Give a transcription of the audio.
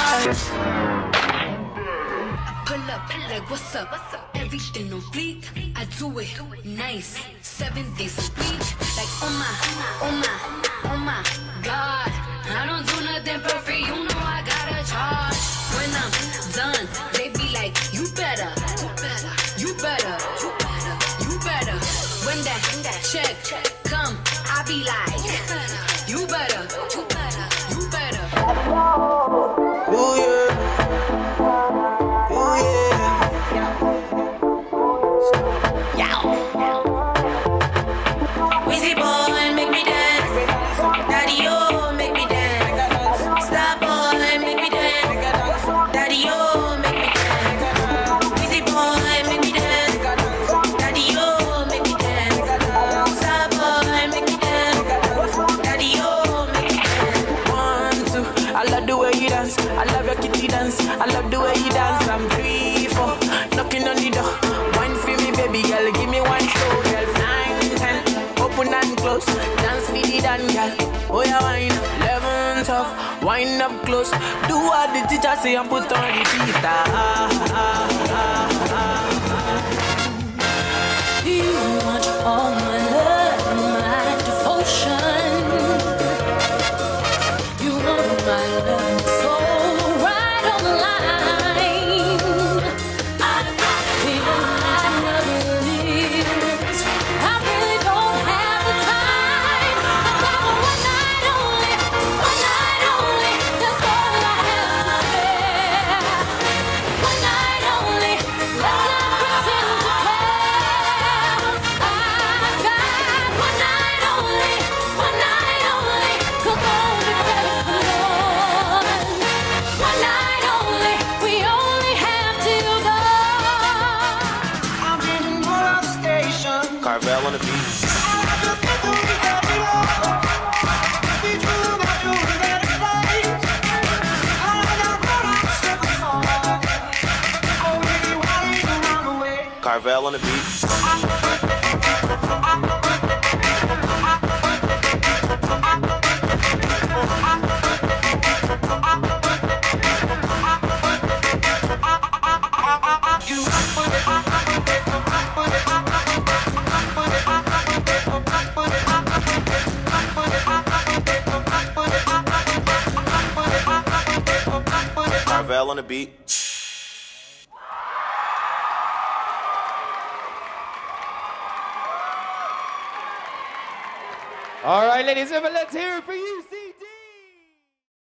Pull up, like what's up? Everything on fleek, I do it nice. 7 days a week, like oh my God. I don't do nothing for free, you know I gotta charge. When I'm done, they be like, you better. When that check come, I be like, you better. Ooh yeah. Wheezy boy, make me dance. Daddy, oh, make me dance. Star boy, make me dance. Daddy, oh, make me dance. Wheezy boy, make me dance. Daddy, oh, make me dance. Star boy, make me dance. Daddy, oh, make me dance. 1, 2, I love the way you dance. I love your kitty dance. I love the way you dance. I'm 3, 4, knocking on the door. Wine for me, baby girl. Give me one show, girl. 9, 10, open and close. Dance for the dan, girl. Oh yeah, wine. 11, 12, wind up close. Do what the teacher say and put on the beat. You want all my love and my devotion. You want my love so right on the line. I feel like nothing is. I really don't have the time. I got one night only. That's all I have to spare. One night only. Let's not pretend to care. I got one night only. 'Cause all the rest is gone. One night only. We only have till dawn. I'm in the station. Carvel on the beat. Carvel on the beat. Carvel on the beat. All right, ladies and gentlemen, let's hear it for UCD.